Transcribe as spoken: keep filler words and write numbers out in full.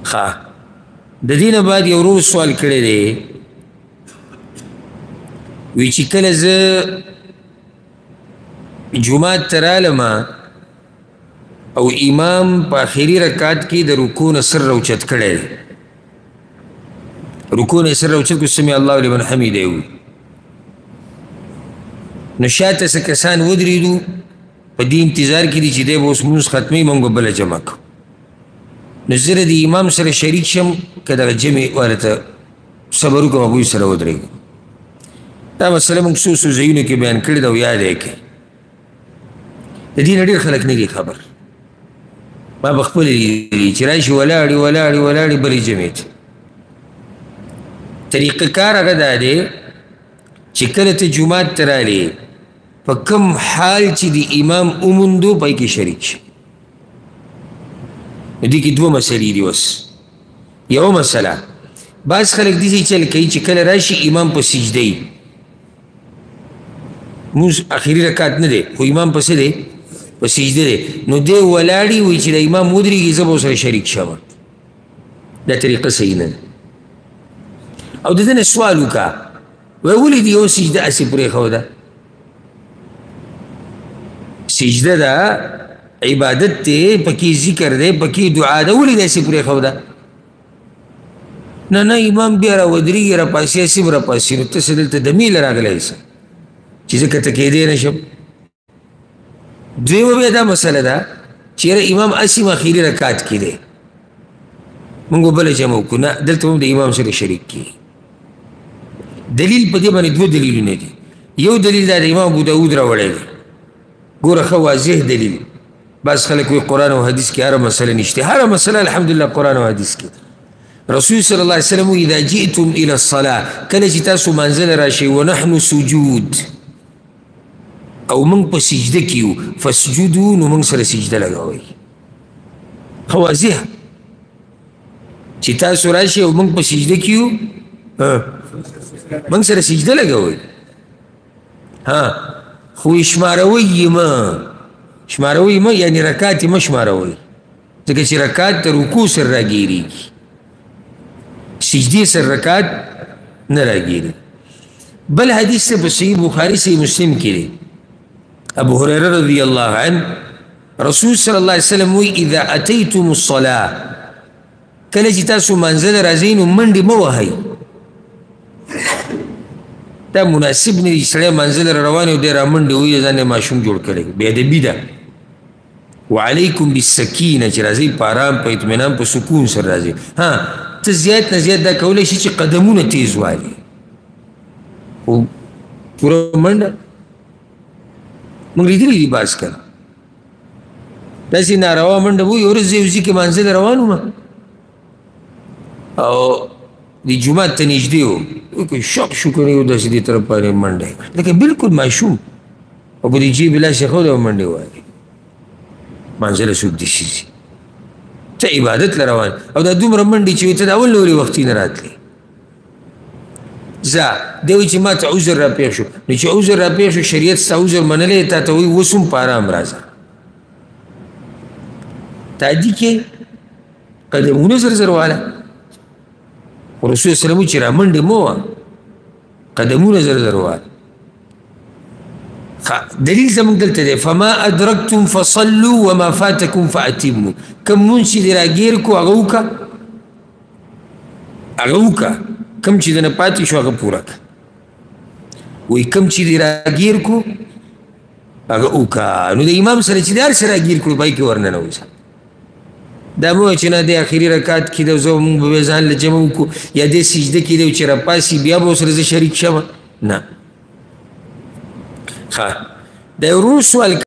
ښه د دې نه بعد یو ورور سوال کړی دی وی چې کله زه جومات ته رالمه او امام په آخري رکعت کې د رکوع نه سر راوچت کړی دی رکوع نه سر راوچت کړو سمع الله لمن حمیده وي نو شاته څه کسان ودرېدو په دې انتظار کې دي چې دی به اوس مونځ ختموي موږ به بله جمع کړو نو زه د امام سره شریک شم که دغه جمع ورته صبر وکړم هغوی سره ودرېږم دا مسله موږ څو څو ځایونو کې بیان کړې ده او یاد یې کړئ د دې نه ډېر خلک نه دي خبر ما به خپله لیدلي چې راشي ولاړې ولاړې ولاړې بلې جمعې ته طریقه کار هغه دا دی چې کله ته جومات ته رالې په کوم حال چې د امام وموندو په کې شریک شي نو دې کې دوه مسلې دي اوس یوه مسله بعض خلک داسې چل کوي چې کله راشي امام په سجده یي مونځ آخري رکعت نه دی خو امام پسې دی په سجده دی نو دی ولاړي وایي چې د امام ودرېږي زه به ورسره شریک شم دا طریقه صحیح نه ده او د ده نه سوال وکړه وایي ولې دې یو سجده هسې پرېښوده سجده ده عبادت دی پکې ذکر دی پکې دعا ده ولې داسې پرېښوده نه نه امام بیا راودرېږي راپاسي هسې به راپاسي نو ته څه دلته دمې له راغلی یې چې زه که تکېدی نه شم دویمه بیا دا مسله ده چې یاره امام هسې آخري رکعت کې دی موږ به بله جمع وکړو نه دلته هم د امام سره شریک کېږي دلیل په دې باندې دوه دلیلونه دي یو دلیل دا د امام ابو داود راوړی دی ګوره ښه واضح دلیل بعض خلک وایي قرآن او حدیث کې هره مسله نشته هره مسله الحمدلله قرآن او حدیث کې رسول صلی الله علیه وسلم اذا جئتم الى الصلاه کله چې تاسو منځ له راشئ ونحن سجود او موږ په سجده کې یو فسجدو نو موږ سره سجده لګوئ ښه واضح چې تاسو راشئ او موږ په سجده کې یو موږ سره سجده لګوئ ها خو شماروئ یې مه شماروئ مه یعنې رکات یې مه شماروئ ځکه چې رکات د رکوع سره راګیرېږي سجدې سره رکات نه راګیري بل حدیث ته په صحیح بخاري صحیح مسلم کې دی ابو هريره رضی الله عنه رسول صلی الله علیه وسلم وی اذا اتیتم الصلاه کله چې تاسو منځ ته راځئ نو منډې مه وهئ دا مناسب نه دي سړی منځ ته روان یو دی رامنډې ووایي ځان یې ماشوم جوړ کړی بېادبي ده وعلیکم بالسکینه چې راځئ په ارام په اطمینان په سکون سره راځئ ها ته زیات نه زیات دا کولی شي چې قدمونه تیز والي خو پوره منډه موږ لیدلي دي بعض کله داسې ناروا منډه وایي یو ورځ زه یو ځای کې مانځه ته روان وم او د جومات ته نږدې و وایي شوق شو کړی و داسې دې طرف باندې منډه یې لکه بلکل ماشوم او په دې جیب یې لاس ایښودی او منډې وهلې مانځه له څوک داسې ځي ته عبادت له روان او دا دومره منډې چې وي ته د اول نه ولې وختي نه راتلې ځه دی وایي چې ما ته عذر را پېښ شو نو چې عذر را پېښ شو شریعت ستا عذر منلی تا ته وایي اوس هم په ارام راځه تادي کې قدمونه زر زر واله خو رسول سلم چې را منډې مه وه قدمونه زر زر واله دلیل زموږ دلته دی فما ادرکتم فصلوا وما فاتکم فاتموا کوم مونځ چې دې راګیر کړو هغه وکړه هغه وکړه کوم چې دې نه پاتې شو هغه پوره کړه وایي کوم چې دې راګیر کړو هغه وکړه نو د امام سره چې دې هر څه راګیر کړو پای کې ورننوځه دا مو چې نه د آخري رکعت کې د زه مونږ به ځان له جمع وکړو یا دې سجده کې دی چې راپاسي بیا به ورسره زه شریک شم نه ښه د ورور سوال